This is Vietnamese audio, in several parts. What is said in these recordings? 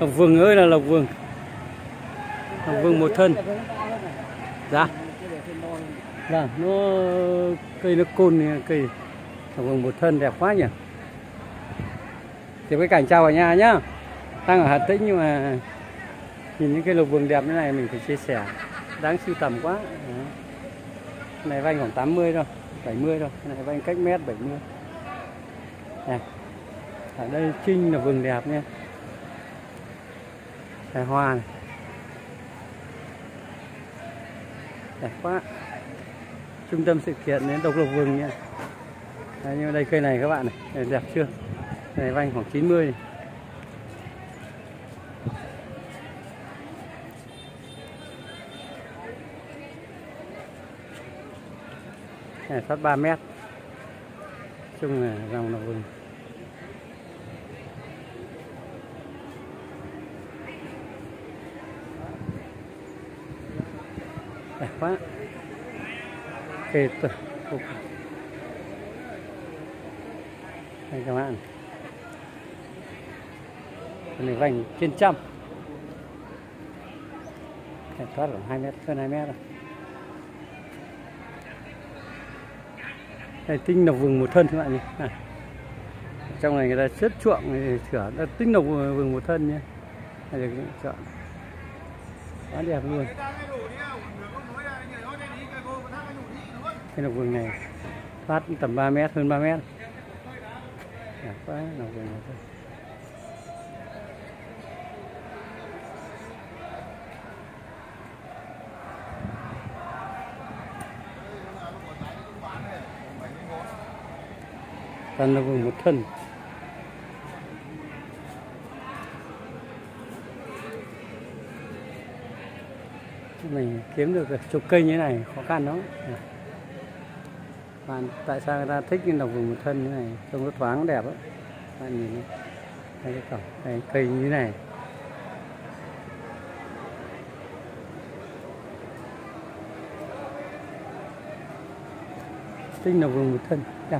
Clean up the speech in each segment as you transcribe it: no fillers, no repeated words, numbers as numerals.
Lộc vừng ơi là lộc vừng. Lộc vừng một thân. Dạ. Vâng, nó cây nó côn cây lộc vừng một thân đẹp quá nhỉ. Thì cái cảnh chào cả nhà nhá. Đang ở Hà Tĩnh nhưng mà nhìn những cây lộc vừng đẹp như này mình phải chia sẻ. Đáng sưu tầm quá. Đấy. Này vanh khoảng 80 thôi, 70 thôi. Này vanh cách mét 70. Này. Ở đây trinh là vừng đẹp nha. Này hoa này. Đẹp quá. Trung tâm sự kiện đến độc lộc vừng nha. Đấy, nhưng mà đây cây này các bạn này, đẹp chưa? Này vanh khoảng 90 này. Này sắt 3 mét. Chung là dòng lộc vừng. Đẹp quá. Cây đây các bạn. Cái này vành trên trăm. Cái thoát khoảng 2 mét, hơn 2 mét rồi. Đây tinh lộc vừng một thân các bạn nhé. À. Trong này người ta chất chuộng thửa tinh lộc vừng một thân nhé. Đây là chọn. Quá đẹp luôn. Cái lộc vừng này phát tầm 3 mét, hơn 3 mét. Đẹp quá, lộc vừng một thân. Toàn lộc vừng một thân. Mình kiếm được chục cây như thế này khó khăn lắm. Bạn tại sao người ta thích cái lộc vừng một thân như thế này, trông nó thoáng đẹp ấy. Bạn nhìn đây, cái cổng, đây cây như thế này. Tinh lộc vừng một thân đẹp.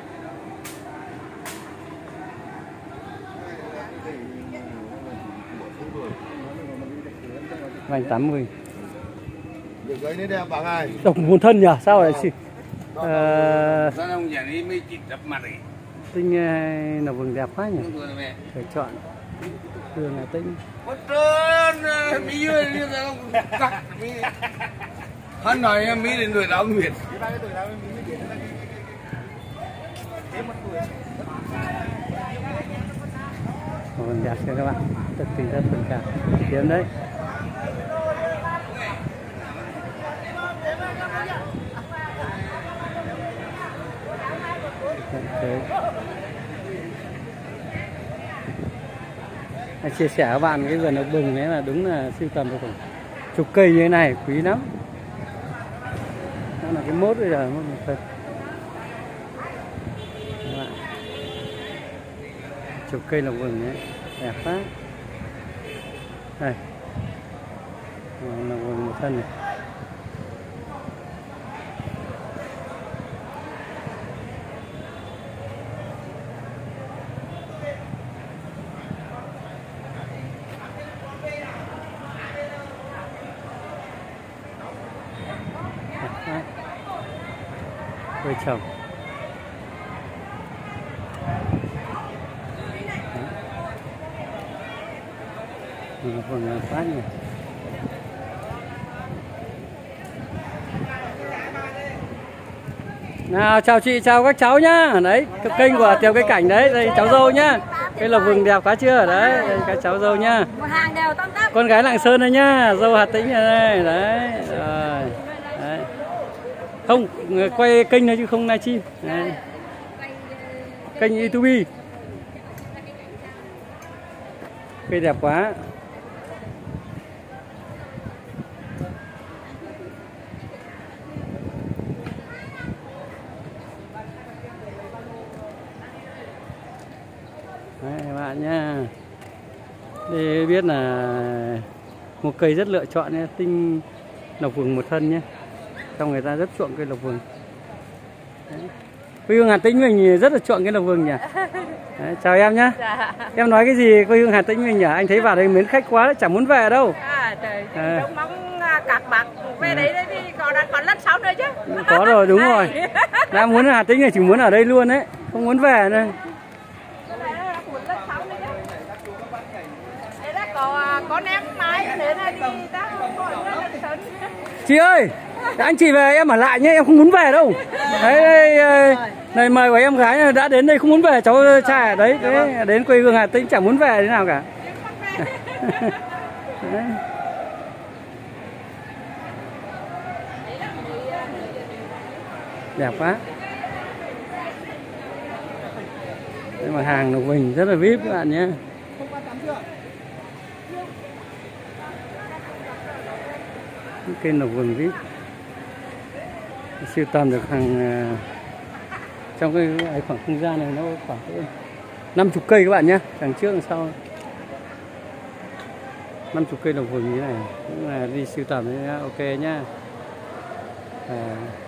Vành 80. Được cái đấy đẹp bạn ơi. Độc một thân nhỉ? Sao lại xịt? Sao ông già đi mới chịt đập mặt ấy. Tinh lộc vừng đẹp quá nhỉ? Phải chọn. Thường là tinh. Mất trơn, Mỹ ơi, đi ra ông cắt Mỹ. Hắn nói Mỹ đến tuổi đau nguyệt. Vâng, đẹp chưa các bạn? Tất tình rất tình cảm. Kiếm đấy. Chia sẻ các bạn cái vườn lộc vừng đấy là đúng là sưu tầm được khoảng chục cây như thế này, quý lắm. Đó là cái mốt bây giờ mốt một thân. Chục cây lộc vừng đấy, đẹp quá. Đây, lộc vừng một thân này. Cây trồng. Vâng, quá nhỉ. Nào chào chị, chào các cháu nhá. Đấy, kênh của Tiểu Cây Cảnh đấy, đây cháu dâu nhá. Cây lộc vừng đẹp quá chưa? Đấy, đây các cháu dâu nhá. Một hàng đều tăm tắp. Con gái Lạng Sơn đây nhá, dâu Hà Tĩnh này đây, đấy. Rồi. Đấy. Không, quay kênh thôi chứ không livestream. Đấy. Kênh YouTube. Cây đẹp quá. Đấy, các bạn nha. Để biết là một cây rất lựa chọn nhé. Tinh lộc vừng một thân nhé. Trong người ta rất chuộng cây lộc vừng. Đấy. Quê hương Hà Tĩnh mình rất là chuộng cái lộc vừng nhỉ. Đấy, chào em nhá. Dạ. Em nói cái gì quê hương Hà Tĩnh mình nhỉ? Anh thấy vào đây mến khách quá, chẳng muốn về đâu. Trời, trông mong các bạn về đấy thì còn lần sau nữa chứ. Có rồi, đúng rồi. Đã muốn Hà Tĩnh này chỉ muốn ở đây luôn đấy, không muốn về nữa. Có ném máy thế là đi ta không gọi là sớm. Chị ơi, anh chị về em ở lại nhé, em không muốn về đâu. Đấy, này mời của em gái đã đến đây không muốn về, cháu trai đấy, đến quê hương Hà Tĩnh chẳng muốn về thế nào cả. Đấy. Đẹp quá. Đây mà hàng lộc vừng rất là VIP các bạn nhé. Kênh lộc vừng VIP sưu tầm được hàng trong cái khoảng không gian này nó khoảng 50 cây các bạn nhé, đằng trước đằng sau 50 cây lộc vừng như này cũng là đi sưu tầm đấy, ok nhá.